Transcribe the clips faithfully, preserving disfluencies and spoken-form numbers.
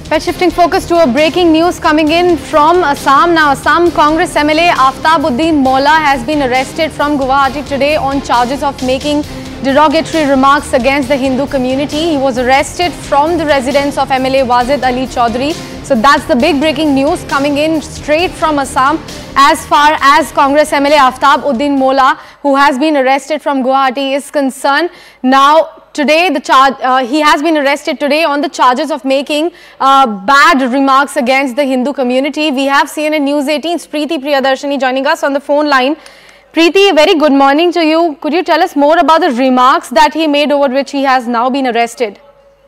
We're shifting focus to a breaking news coming in from Assam. Now, Assam Congress M L A Aftabuddin Molla has been arrested from Guwahati today on charges of making derogatory remarks against the Hindu community. He was arrested from the residence of M L A Wazid Ali Chaudhary. So that's the big breaking news coming in straight from Assam. As far as Congress M L A Aftabuddin Molla, who has been arrested from Guwahati, is concerned. Now, today, the charge, uh, he has been arrested today on the charges of making uh, bad remarks against the Hindu community. We have C N N News eighteen's Preeti Priyadarshini joining us on the phone line. Preeti, a very good morning to you. Could you tell us more about the remarks that he made over which he has now been arrested?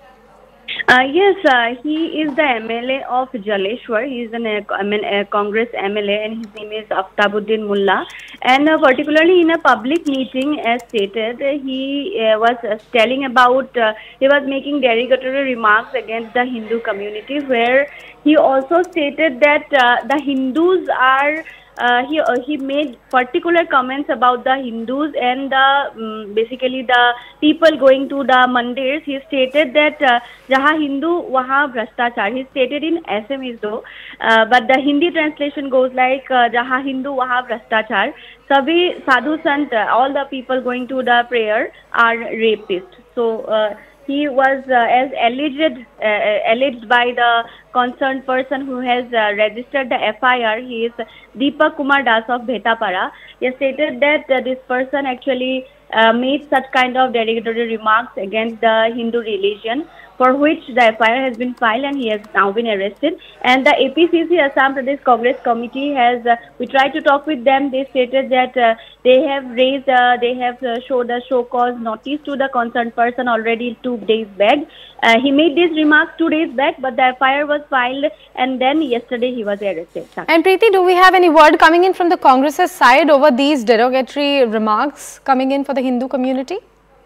Uh, yes, uh, he is the M L A of Jaleshwar. He is an, uh, a Congress M L A and his name is Aftabuddin Molla. And uh, particularly in a public meeting, as stated, he uh, was uh, telling about, uh, he was making derogatory remarks against the Hindu community, where he also stated that uh, the Hindus are Uh, he uh, he made particular comments about the Hindus and the um, basically the people going to the mandirs. He stated that jaha Hindu waha bhrashtachar. He stated in Assamese though, uh, but the Hindi translation goes like uh, jaha Hindu waha bhrashtachar. Sabhi sadhu sant, uh, all the people going to the prayer are rapists. So uh, he was uh, as alleged uh, alleged by the concerned person who has uh, registered the F I R. He is Deepak Kumar Das of Bhetapara. He stated that uh, this person actually uh, made such kind of derogatory remarks against the Hindu religion, for which the F I R has been filed and he has now been arrested. And the A P C C Assam Pradesh Congress Committee has, uh, we tried to talk with them. They stated that uh, they have raised, uh, they have uh, showed a show cause notice to the concerned person already two days back. Uh, he made these remarks two days back, but the F I R was filed and then yesterday he was arrested. And Preeti, do we have any word coming in from the Congress's side over these derogatory remarks coming in for the Hindu community?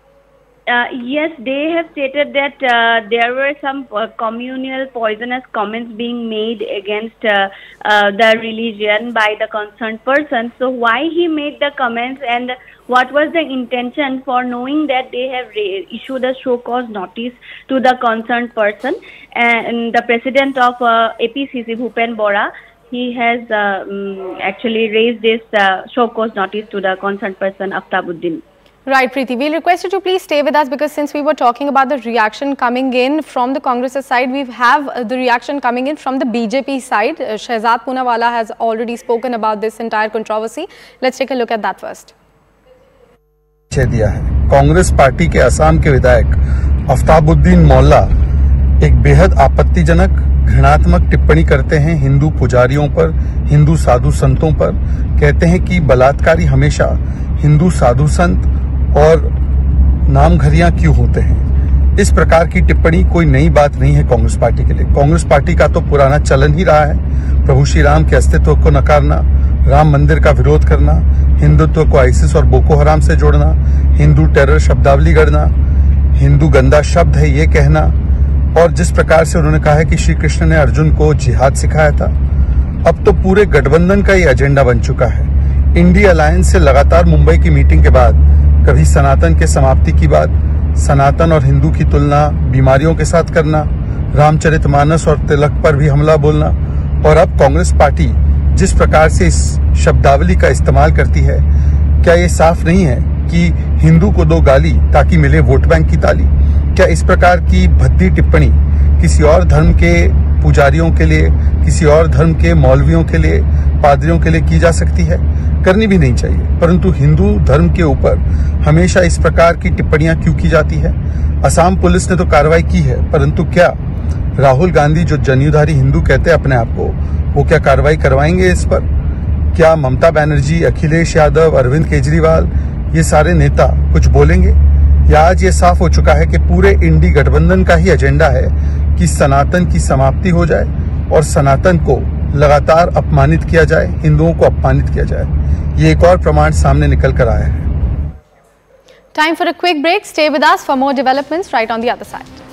Uh, yes, they have stated that uh, there were some uh, communal poisonous comments being made against uh, uh, the religion by the concerned person. So why he made the comments and what was the intention, for knowing that they have issued a show cause notice to the concerned person, and the president of uh, A P C C, Bhupen Bora, he has uh, um, actually raised this uh, show cause notice to the concerned person, Aftabuddin. Right, Preeti. We'll request you to please stay with us, because since we were talking about the reaction coming in from the Congress side, we have uh, the reaction coming in from the B J P side. Uh, Shehzad Poonawalla has already spoken about this entire controversy. Let's take a look at that first. दिया है Congress party के असम के विधायक आफ्ताबुद्दीन मोल्ला एक बेहद आपत्तिजनक घृणात्मक टिप्पणी करते हैं हिंदू पुजारियों पर, हिंदू साधु संतों पर। कहते हैं कि बलात्कारी हमेशा हिंदू साधु संत और नामघरियां क्यों होते हैं। इस प्रकार की टिप्पणी कोई नई बात नहीं है कांग्रेस पार्टी के लिए। कांग्रेस पार्टी का तो पुराना चलन ही रहा है प्रभु श्री राम के अस्तित्व को नकारना, राम मंदिर का विरोध करना, हिंदुत्व को आईसिस और बोको हराम से जोड़ना, हिंदू टेरर शब्दावली गढ़ना, हिंदू गंदा शब्द है ये कहना, और जिस प्रकार से उन्होंने कहा है कि श्री कृष्ण ने अर्जुन को जिहाद सिखाया था। अब तो पूरे गठबंधन का ही एजेंडा बन चुका है। इंडिया अलायंस से लगातार मुंबई की मीटिंग के बाद कभी सनातन के समाप्ति की बात, सनातन और हिंदू की तुलना बीमारियों के साथ करना, रामचरितमानस और तिलक पर भी हमला बोलना, और अब कांग्रेस पार्टी जिस प्रकार से इस शब्दावली का इस्तेमाल करती है, क्या ये साफ नहीं है कि हिंदू को दो गाली ताकि मिले वोट बैंक की ताली? क्या इस प्रकार की भद्दी टिप्पणी किसी और धर्म के पुजारियों के लिए, किसी और धर्म के मौलवियों के लिए, पादरियों के लिए की जा सकती है? करनी भी नहीं चाहिए। परंतु हिंदू धर्म के ऊपर हमेशा इस प्रकार की टिप्पणियां क्यों की जाती है? असम पुलिस ने तो कार्रवाई की है, परंतु क्या राहुल गांधी, जो जनेऊधारी हिंदू कहते हैं अपने आप को, वो क्या कार्रवाई करवाएंगे इस पर? क्या ममता बनर्जी, अखिलेश यादव, अरविंद केजरीवाल, ये सारे नेता कुछ बोलेंगे? या आज ये साफ हो चुका है कि पूरे इंडी गठबंधन का ही एजेंडा है कि सनातन की समाप्ति हो जाए और सनातन को लगातार अपमानित किया जाए, हिंदुओं को अपमानित किया जाए। ये एक और प्रमाण सामने निकल कर आया है। Time for a quick break. Stay with us for more developments right on the other side.